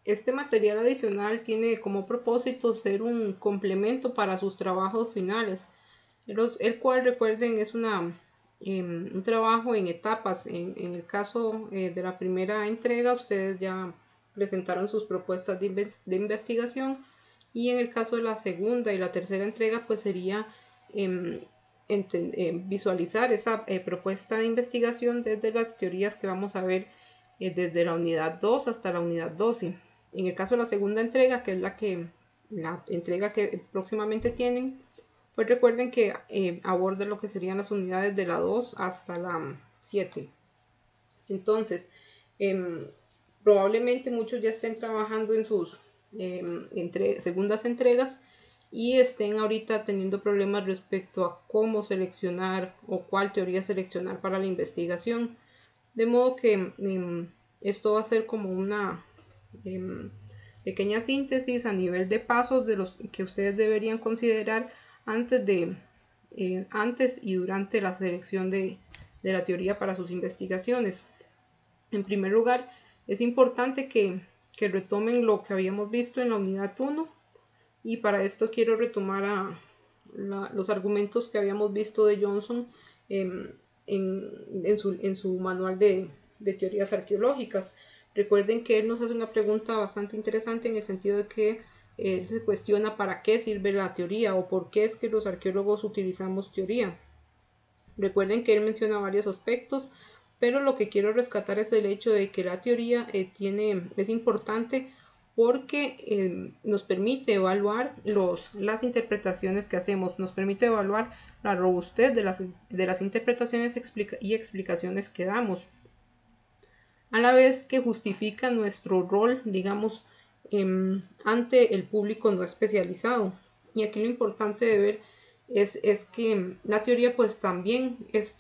Este material adicional tiene como propósito ser un complemento para sus trabajos finales, el cual, recuerden, es un trabajo en etapas. En el caso de la primera entrega, ustedes ya presentaron sus propuestas de investigación, y en el caso de la segunda y la tercera entrega, pues sería visualizar esa propuesta de investigación desde las teorías que vamos a ver desde la unidad 2 hasta la unidad 12. En el caso de la segunda entrega, que es la entrega que próximamente tienen, pues recuerden que aborda lo que serían las unidades de la 2 hasta la 7. Entonces, probablemente muchos ya estén trabajando en sus segundas entregas y estén ahorita teniendo problemas respecto a cómo seleccionar o cuál teoría seleccionar para la investigación. De modo que esto va a ser como una pequeña síntesis a nivel de pasos de los que ustedes deberían considerar antes y durante la selección de la teoría para sus investigaciones. En primer lugar, es importante que retomen lo que habíamos visto en la unidad 1, y para esto quiero retomar los argumentos que habíamos visto de Johnson en su manual de teorías arqueológicas. Recuerden que él nos hace una pregunta bastante interesante en el sentido de que él se cuestiona para qué sirve la teoría o por qué es que los arqueólogos utilizamos teoría. Recuerden que él menciona varios aspectos, pero lo que quiero rescatar es el hecho de que la teoría es importante porque nos permite evaluar las interpretaciones que hacemos, nos permite evaluar la robustez de las interpretaciones y explicaciones que damos, a la vez que justifica nuestro rol, digamos, ante el público no especializado. Y aquí lo importante de ver es que la teoría, pues también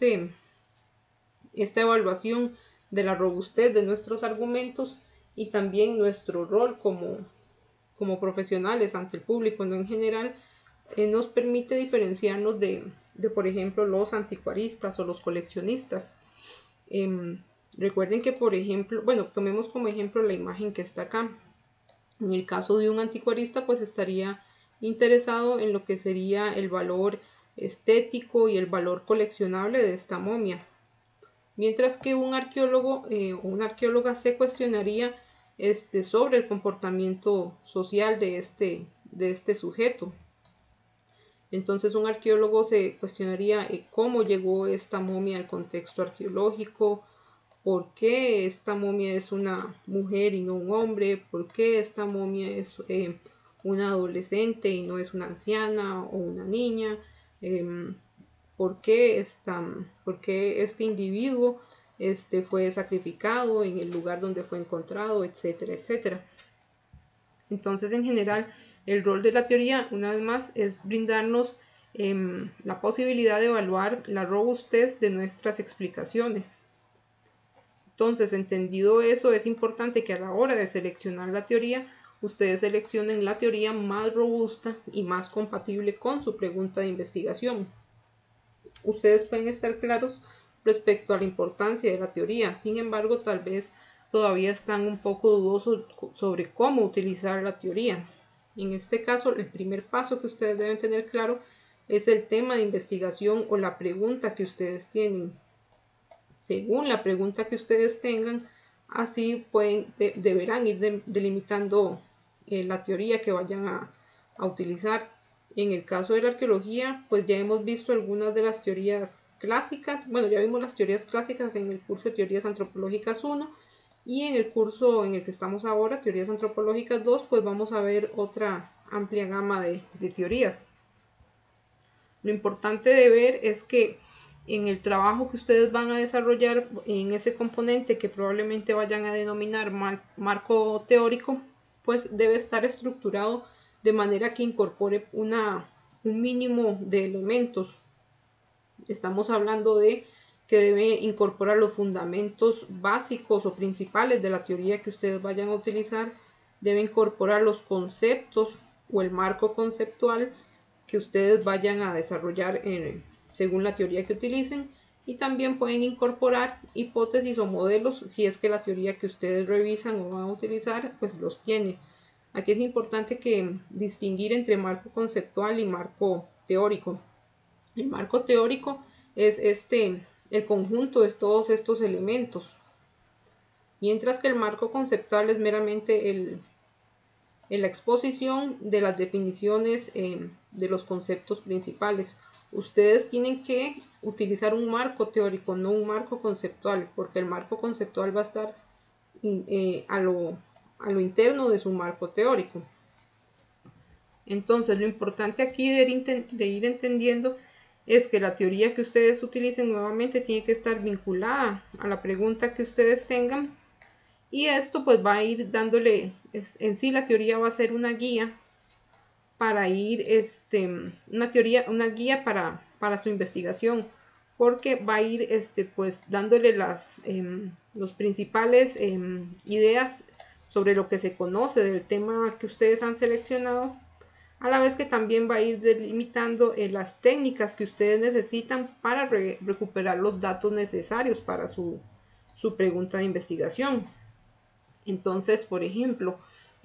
esta evaluación de la robustez de nuestros argumentos y también nuestro rol como profesionales ante el público, no en general, nos permite diferenciarnos de, por ejemplo, los anticuaristas o los coleccionistas. Recuerden que, por ejemplo, bueno, tomemos como ejemplo la imagen que está acá. En el caso de un anticuarista, pues estaría interesado en lo que sería el valor estético y el valor coleccionable de esta momia. Mientras que un arqueólogo o una arqueóloga se cuestionaría sobre el comportamiento social de este sujeto. Entonces un arqueólogo se cuestionaría cómo llegó esta momia al contexto arqueológico, por qué esta momia es una mujer y no un hombre, por qué esta momia es una adolescente y no es una anciana o una niña, por qué este individuo fue sacrificado en el lugar donde fue encontrado, etcétera, etcétera. Entonces, en general, el rol de la teoría, una vez más, es brindarnos la posibilidad de evaluar la robustez de nuestras explicaciones. Entonces, entendido eso, es importante que a la hora de seleccionar la teoría, ustedes seleccionen la teoría más robusta y más compatible con su pregunta de investigación. Ustedes pueden estar claros respecto a la importancia de la teoría, sin embargo, tal vez todavía están un poco dudosos sobre cómo utilizar la teoría. En este caso, el primer paso que ustedes deben tener claro es el tema de investigación o la pregunta que ustedes tienen. Según la pregunta que ustedes tengan, así deberán ir delimitando la teoría que vayan a utilizar. En el caso de la arqueología, pues ya hemos visto algunas de las teorías clásicas. Bueno, ya vimos las teorías clásicas en el curso de Teorías Antropológicas 1, y en el curso en el que estamos ahora, Teorías Antropológicas 2, pues vamos a ver otra amplia gama de teorías. Lo importante de ver es que en el trabajo que ustedes van a desarrollar en ese componente que probablemente vayan a denominar marco teórico, pues debe estar estructurado de manera que incorpore un mínimo de elementos. Estamos hablando de que debe incorporar los fundamentos básicos o principales de la teoría que ustedes vayan a utilizar, debe incorporar los conceptos o el marco conceptual que ustedes vayan a desarrollar según la teoría que utilicen, y también pueden incorporar hipótesis o modelos si es que la teoría que ustedes revisan o van a utilizar pues los tiene. Aquí es importante que distinguir entre marco conceptual y marco teórico. El marco teórico es el conjunto de todos estos elementos, mientras que el marco conceptual es meramente la exposición de las definiciones de los conceptos principales. Ustedes tienen que utilizar un marco teórico, no un marco conceptual, porque el marco conceptual va a estar a lo interno de su marco teórico. Entonces, lo importante aquí de ir entendiendo es que la teoría que ustedes utilicen nuevamente tiene que estar vinculada a la pregunta que ustedes tengan, y esto pues va a ir dándole, en sí la teoría va a ser una guía para ir, una guía para su investigación, porque va a ir pues dándole los principales ideas sobre lo que se conoce del tema que ustedes han seleccionado, a la vez que también va a ir delimitando las técnicas que ustedes necesitan para recuperar los datos necesarios para su pregunta de investigación. Entonces, por ejemplo,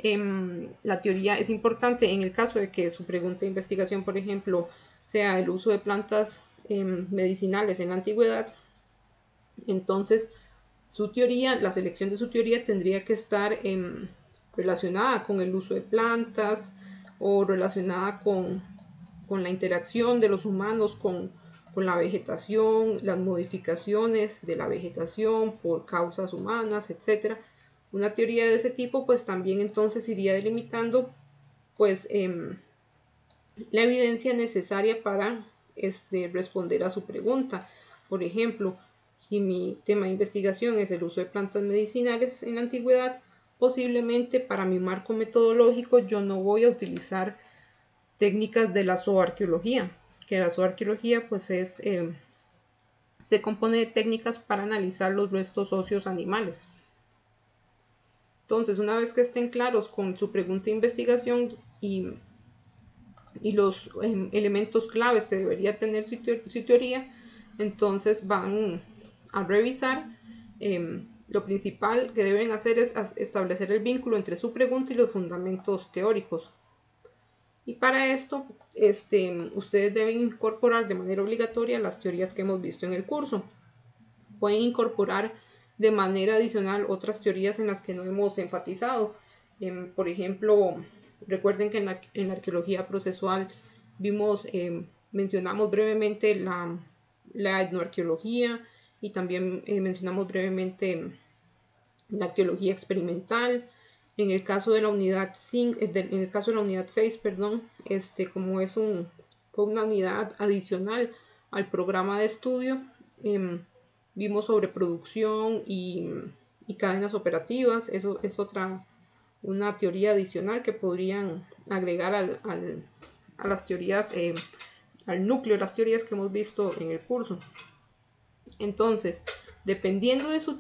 la teoría es importante en el caso de que su pregunta de investigación, por ejemplo, sea el uso de plantas medicinales en la antigüedad. Entonces, su teoría, la selección de su teoría tendría que estar relacionada con el uso de plantas o relacionada con la interacción de los humanos con la vegetación, las modificaciones de la vegetación por causas humanas, etc. Una teoría de ese tipo pues también entonces iría delimitando pues la evidencia necesaria para responder a su pregunta. Por ejemplo, si mi tema de investigación es el uso de plantas medicinales en la antigüedad, posiblemente para mi marco metodológico yo no voy a utilizar técnicas de la zooarqueología, que la zooarqueología pues se compone de técnicas para analizar los restos óseos animales. Entonces, una vez que estén claros con su pregunta de investigación y los elementos claves que debería tener su teoría, entonces van a revisar. Lo principal que deben hacer es establecer el vínculo entre su pregunta y los fundamentos teóricos. Y para esto, ustedes deben incorporar de manera obligatoria las teorías que hemos visto en el curso. Pueden incorporar de manera adicional otras teorías en las que no hemos enfatizado. Por ejemplo, recuerden que en la arqueología procesual mencionamos brevemente la etnoarqueología y también mencionamos brevemente la arqueología experimental. En el caso de la unidad 5, en el caso de la unidad 6, perdón, como fue una unidad adicional al programa de estudio, vimos sobre producción y cadenas operativas. Eso es una teoría adicional que podrían agregar a las teorías, al núcleo de las teorías que hemos visto en el curso. Entonces, dependiendo de su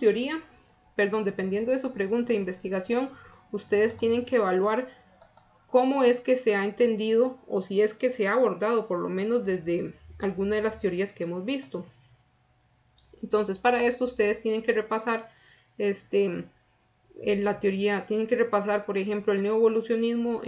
pregunta de investigación, ustedes tienen que evaluar cómo es que se ha entendido o si es que se ha abordado por lo menos desde alguna de las teorías que hemos visto. Entonces, para esto ustedes tienen que repasar la teoría, tienen que repasar, por ejemplo, el neoevolucionismo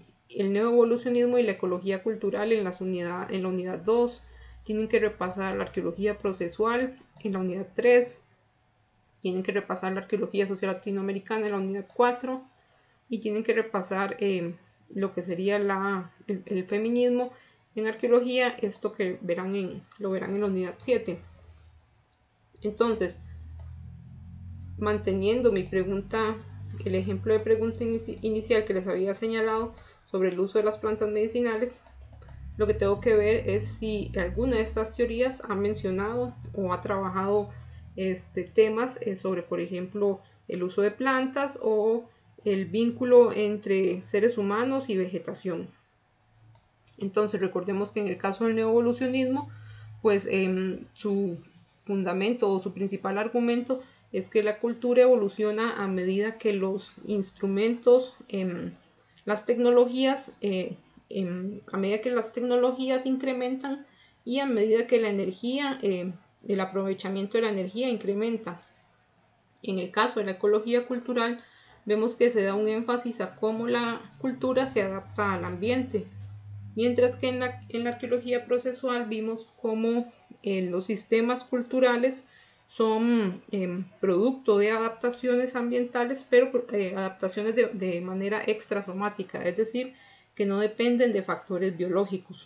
y la ecología cultural en la unidad 2. Tienen que repasar la arqueología procesual en la unidad 3. Tienen que repasar la arqueología social latinoamericana en la unidad 4. Y tienen que repasar lo que sería el feminismo en arqueología, esto que lo verán en la unidad 7. Entonces, manteniendo el ejemplo de pregunta inicial que les había señalado sobre el uso de las plantas medicinales, lo que tengo que ver es si alguna de estas teorías ha mencionado o ha trabajado temas sobre, por ejemplo, el uso de plantas o el vínculo entre seres humanos y vegetación. Entonces, recordemos que en el caso del neoevolucionismo, pues su fundamento o su principal argumento es que la cultura evoluciona a medida que los instrumentos, las tecnologías, a medida que las tecnologías incrementan y a medida que la energía el aprovechamiento de la energía incrementa. En el caso de la ecología cultural, vemos que se da un énfasis a cómo la cultura se adapta al ambiente, mientras que en la arqueología procesual vimos cómo los sistemas culturales son producto de adaptaciones ambientales, pero adaptaciones de manera extrasomática, es decir, que no dependen de factores biológicos.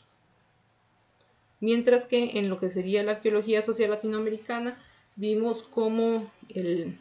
Mientras que en lo que sería la arqueología social latinoamericana, vimos cómo el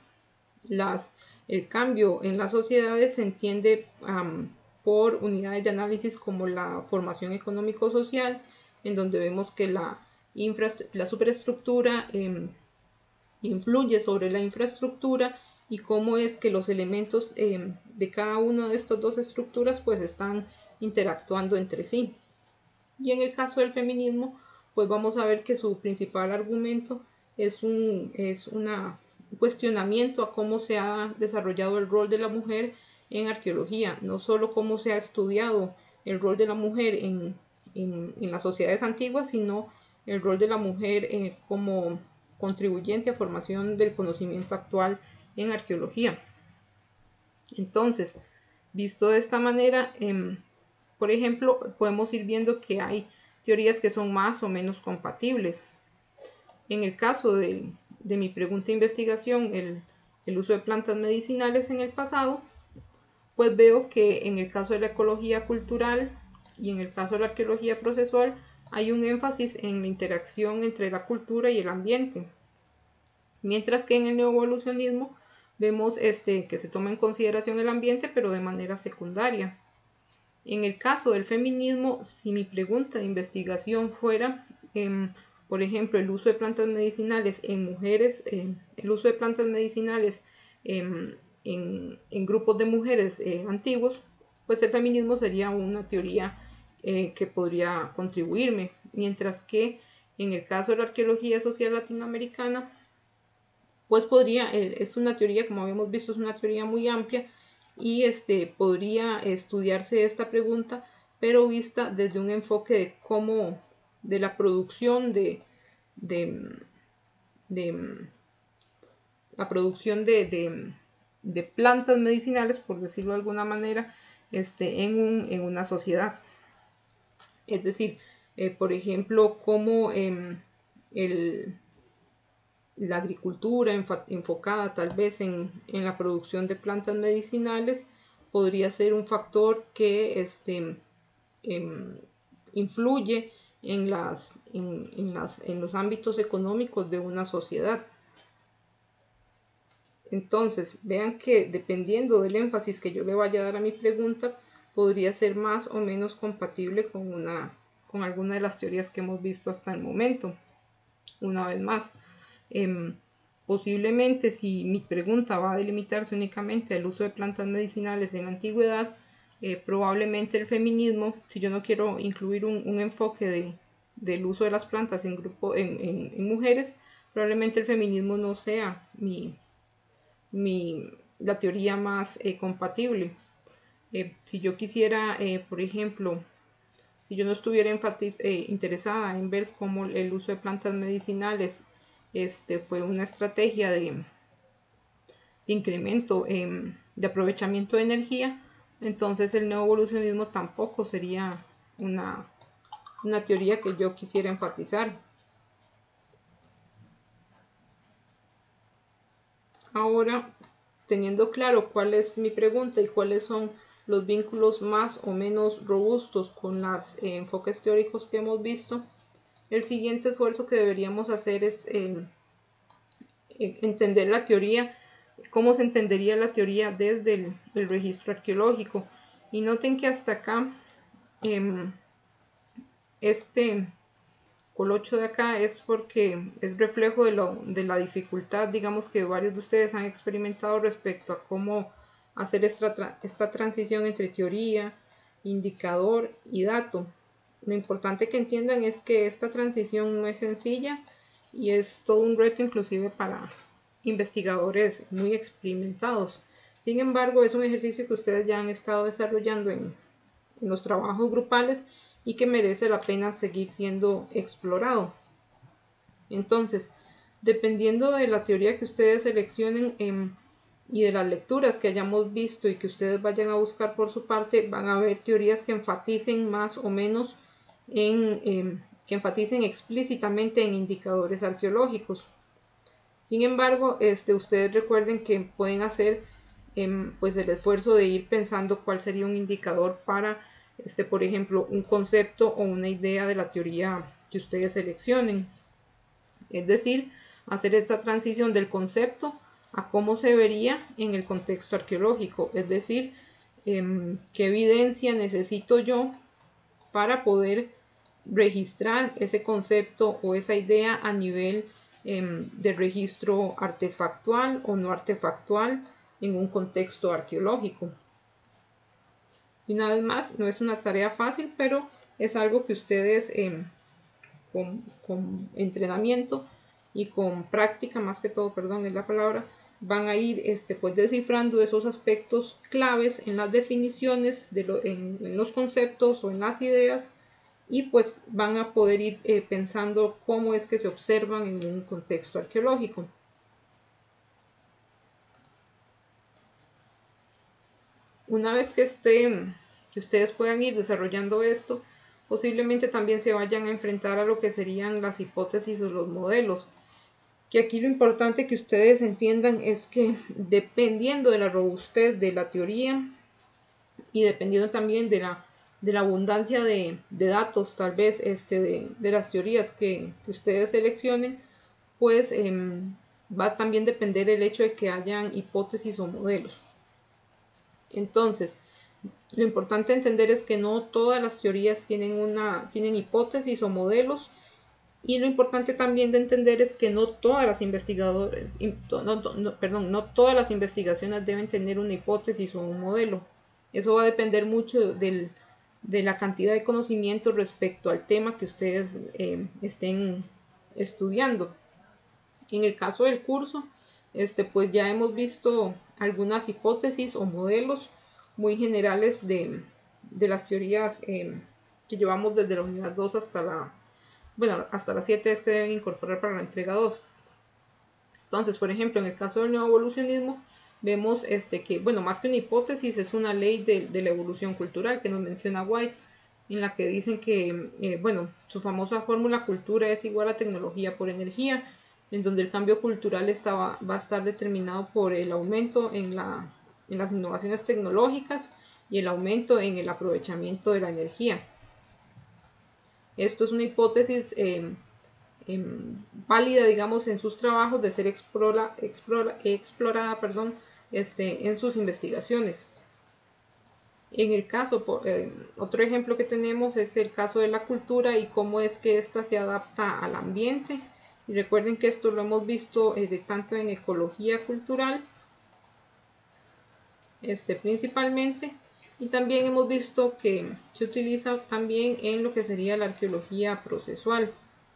cambio en las sociedades se entiende por unidades de análisis como la formación económico-social, en donde vemos que la superestructura influye sobre la infraestructura y cómo es que los elementos de cada una de estas dos estructuras pues están interactuando entre sí. Y en el caso del feminismo, pues vamos a ver que su principal argumento es un cuestionamiento a cómo se ha desarrollado el rol de la mujer en arqueología, no solo cómo se ha estudiado el rol de la mujer en las sociedades antiguas, sino el rol de la mujer como contribuyente a formación del conocimiento actual en arqueología. Entonces, visto de esta manera, por ejemplo, podemos ir viendo que hay teorías que son más o menos compatibles. En el caso de mi pregunta de investigación, el uso de plantas medicinales en el pasado, pues veo que en el caso de la ecología cultural y en el caso de la arqueología procesual hay un énfasis en la interacción entre la cultura y el ambiente, mientras que en el neoevolucionismo vemos que se toma en consideración el ambiente pero de manera secundaria. En el caso del feminismo, si mi pregunta de investigación fuera, por ejemplo, el uso de plantas medicinales en mujeres, el uso de plantas medicinales en grupos de mujeres antiguos, pues el feminismo sería una teoría que podría contribuirme, mientras que en el caso de la arqueología social latinoamericana, pues es una teoría, como habíamos visto, es una teoría muy amplia y podría estudiarse esta pregunta, pero vista desde un enfoque de cómo, de la producción de plantas medicinales, por decirlo de alguna manera, en una sociedad. Es decir, por ejemplo, cómo la agricultura enfocada tal vez en la producción de plantas medicinales podría ser un factor que influye en los ámbitos económicos de una sociedad. Entonces, vean que dependiendo del énfasis que yo le vaya a dar a mi pregunta, podría ser más o menos compatible con alguna de las teorías que hemos visto hasta el momento. Una vez más, posiblemente si mi pregunta va a delimitarse únicamente al uso de plantas medicinales en la antigüedad, probablemente el feminismo, si yo no quiero incluir un enfoque del uso de las plantas en mujeres, probablemente el feminismo no sea la teoría más compatible. Si yo quisiera, por ejemplo, si yo no estuviera interesada en ver cómo el uso de plantas medicinales fue una estrategia de incremento de aprovechamiento de energía, entonces el neoevolucionismo tampoco sería una teoría que yo quisiera enfatizar. Ahora, teniendo claro cuál es mi pregunta y cuáles son los vínculos más o menos robustos con los enfoques teóricos que hemos visto, el siguiente esfuerzo que deberíamos hacer es entender la teoría, cómo se entendería la teoría desde el registro arqueológico. Y noten que hasta acá, este colocho de acá es porque es reflejo de la dificultad, digamos, que varios de ustedes han experimentado respecto a cómo hacer esta transición entre teoría, indicador y dato. Lo importante que entiendan es que esta transición no es sencilla y es todo un reto inclusive para investigadores muy experimentados. Sin embargo, es un ejercicio que ustedes ya han estado desarrollando en los trabajos grupales y que merece la pena seguir siendo explorado. Entonces, Dependiendo de la teoría que ustedes seleccionen y de las lecturas que hayamos visto y que ustedes vayan a buscar por su parte, van a haber teorías que enfaticen más o menos que enfaticen explícitamente en indicadores arqueológicos. Sin embargo, ustedes recuerden que pueden hacer pues el esfuerzo de ir pensando cuál sería un indicador para, por ejemplo, un concepto o una idea de la teoría que ustedes seleccionen. Es decir, hacer esta transición del concepto a cómo se vería en el contexto arqueológico. Es decir, qué evidencia necesito yo para poder registrar ese concepto o esa idea a nivel de registro artefactual o no artefactual en un contexto arqueológico. Y una vez más, no es una tarea fácil, pero es algo que ustedes con entrenamiento y con práctica, más que todo, perdón, es la palabra, van a ir pues descifrando esos aspectos claves en las definiciones, en los conceptos o en las ideas, y pues van a poder ir pensando cómo es que se observan en un contexto arqueológico. Una vez que ustedes puedan ir desarrollando esto, posiblemente también se vayan a enfrentar a lo que serían las hipótesis o los modelos. Que aquí lo importante que ustedes entiendan es que dependiendo de la robustez de la teoría y dependiendo también de la abundancia de datos, tal vez de las teorías que ustedes seleccionen, pues va a también depender el hecho de que hayan hipótesis o modelos. Entonces, lo importante entender es que no todas las teorías tienen hipótesis o modelos, y lo importante también de entender es que no todas las no todas las investigaciones deben tener una hipótesis o un modelo. Eso va a depender mucho de la cantidad de conocimiento respecto al tema que ustedes estén estudiando. En el caso del curso, pues ya hemos visto algunas hipótesis o modelos muy generales de las teorías que llevamos desde la unidad 2 hasta la 7 es que deben incorporar para la entrega 2. Entonces, por ejemplo, en el caso del neoevolucionismo, vemos que, más que una hipótesis, es una ley de la evolución cultural que nos menciona White, en la que dicen que, su famosa fórmula cultura es igual a tecnología por energía, en donde el cambio cultural va a estar determinado por el aumento en las innovaciones tecnológicas y el aumento en el aprovechamiento de la energía. Esto es una hipótesis válida, digamos, en sus trabajos de ser explorada en sus investigaciones. En el caso, otro ejemplo que tenemos es el caso de la cultura y cómo es que ésta se adapta al ambiente. Y recuerden que esto lo hemos visto tanto en ecología cultural, principalmente, y también hemos visto que se utiliza también en lo que sería la arqueología procesual.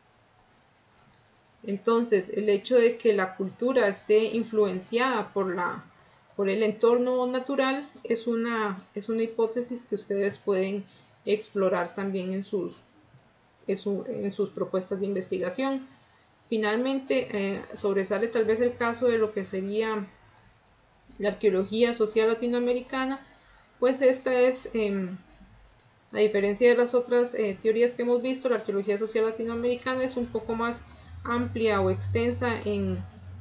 Entonces, el hecho de que la cultura esté influenciada por el entorno natural es una hipótesis que ustedes pueden explorar también en sus propuestas de investigación. Finalmente, sobresale tal vez el caso de lo que sería la arqueología social latinoamericana, pues esta es, a diferencia de las otras teorías que hemos visto, la arqueología social latinoamericana es un poco más amplia o extensa en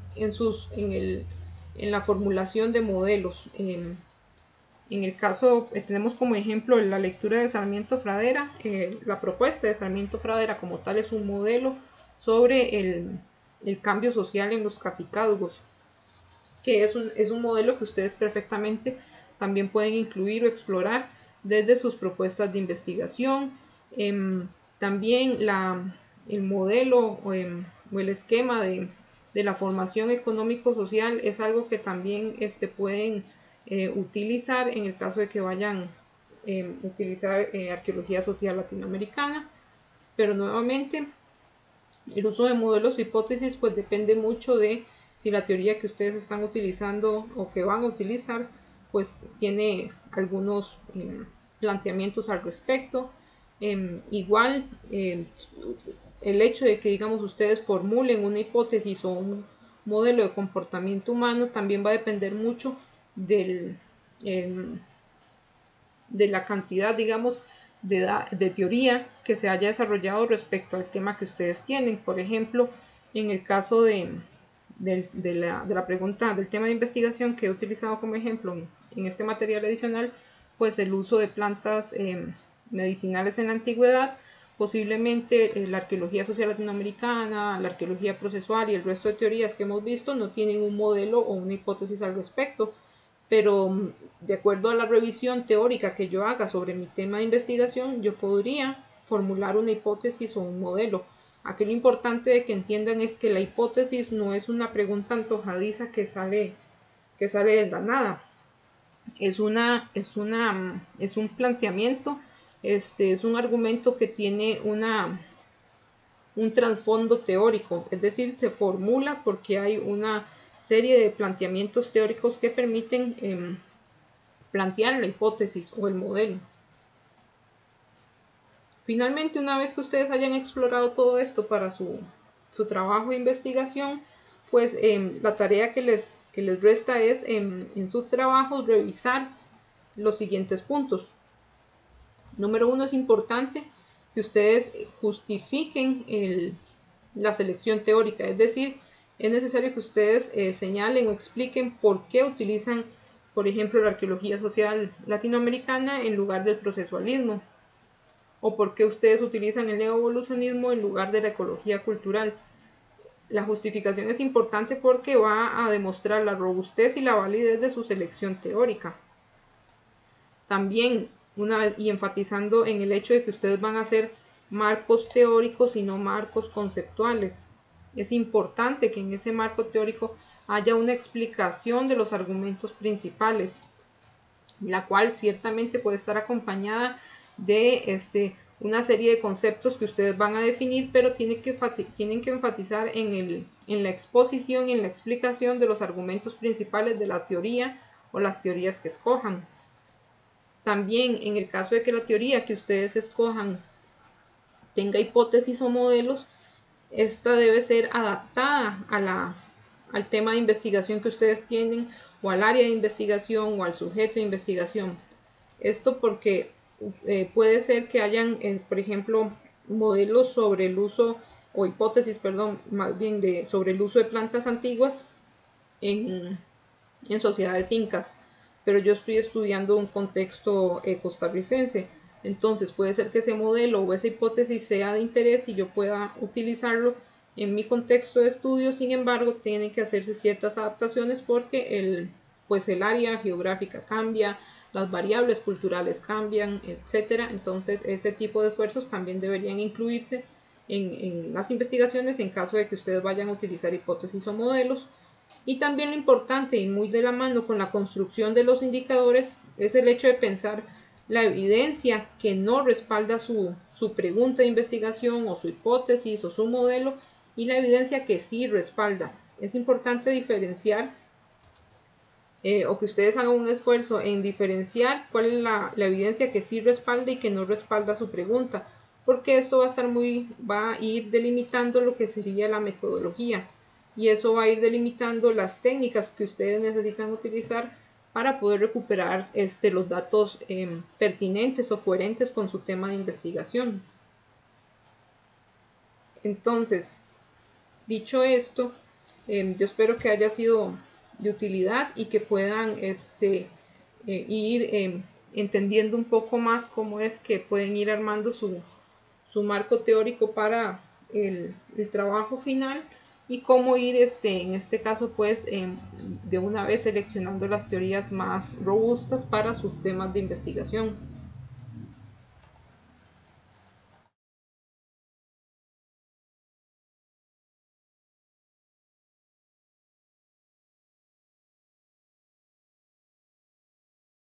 la formulación de modelos. En el caso, tenemos como ejemplo la lectura de Sarmiento Pradera. La propuesta de Sarmiento Pradera como tal es un modelo sobre el cambio social en los cacicazgos, que es un modelo que ustedes perfectamente también pueden incluir o explorar desde sus propuestas de investigación. También el modelo o el esquema de la formación económico-social es algo que también pueden utilizar en el caso de que vayan a utilizar arqueología social latinoamericana. Pero nuevamente, el uso de modelos o hipótesis pues depende mucho de si la teoría que ustedes están utilizando o que van a utilizar pues tiene algunos planteamientos al respecto. Igual el hecho de que, digamos, ustedes formulen una hipótesis o un modelo de comportamiento humano también va a depender mucho de la cantidad, digamos, de teoría que se haya desarrollado respecto al tema que ustedes tienen. Por ejemplo, en el caso de la pregunta del tema de investigación que he utilizado como ejemplo en este material adicional, pues el uso de plantas medicinales en la antigüedad, posiblemente la arqueología social latinoamericana, la arqueología procesual y el resto de teorías que hemos visto no tienen un modelo o una hipótesis al respecto, pero de acuerdo a la revisión teórica que yo haga sobre mi tema de investigación, yo podría formular una hipótesis o un modelo. Aquí lo importante de que entiendan es que la hipótesis no es una pregunta antojadiza que sale de la nada. Es un planteamiento, es un argumento que tiene un trasfondo teórico, es decir, se formula porque hay una serie de planteamientos teóricos que permiten plantear la hipótesis o el modelo. Finalmente, una vez que ustedes hayan explorado todo esto para su trabajo de investigación, pues la tarea que les resta es en sus trabajos revisar los siguientes puntos. Número 1, es importante que ustedes justifiquen la selección teórica, es decir, es necesario que ustedes señalen o expliquen por qué utilizan, por ejemplo, la arqueología social latinoamericana en lugar del procesualismo, o por qué ustedes utilizan el neoevolucionismo en lugar de la ecología cultural. La justificación es importante porque va a demostrar la robustez y la validez de su selección teórica. También, y enfatizando en el hecho de que ustedes van a hacer marcos teóricos y no marcos conceptuales. Es importante que en ese marco teórico haya una explicación de los argumentos principales, la cual ciertamente puede estar acompañada de una serie de conceptos que ustedes van a definir, pero tienen que enfatizar en la exposición y en la explicación de los argumentos principales de la teoría o las teorías que escojan. También, en el caso de que la teoría que ustedes escojan tenga hipótesis o modelos, esta debe ser adaptada al tema de investigación que ustedes tienen, o al área de investigación, o al sujeto de investigación. Esto porque puede ser que hayan, por ejemplo, modelos sobre el uso, o hipótesis, perdón, más bien sobre el uso de plantas antiguas en sociedades incas, pero yo estoy estudiando un contexto costarricense. Entonces puede ser que ese modelo o esa hipótesis sea de interés y yo pueda utilizarlo en mi contexto de estudio. Sin embargo, tienen que hacerse ciertas adaptaciones porque el área geográfica cambia, las variables culturales cambian, etcétera. Entonces ese tipo de esfuerzos también deberían incluirse en las investigaciones en caso de que ustedes vayan a utilizar hipótesis o modelos. Y también lo importante y muy de la mano con la construcción de los indicadores es el hecho de pensar la evidencia que no respalda su pregunta de investigación o su hipótesis o su modelo, y la evidencia que sí respalda. Es importante diferenciar o que ustedes hagan un esfuerzo en diferenciar cuál es la evidencia que sí respalda y que no respalda su pregunta, porque esto va a ir delimitando lo que sería la metodología, y eso va a ir delimitando las técnicas que ustedes necesitan utilizar para poder recuperar los datos pertinentes o coherentes con su tema de investigación. Entonces, dicho esto, yo espero que haya sido de utilidad y que puedan ir entendiendo un poco más cómo es que pueden ir armando su marco teórico para el trabajo final, y cómo ir en este caso pues de una vez seleccionando las teorías más robustas para sus temas de investigación.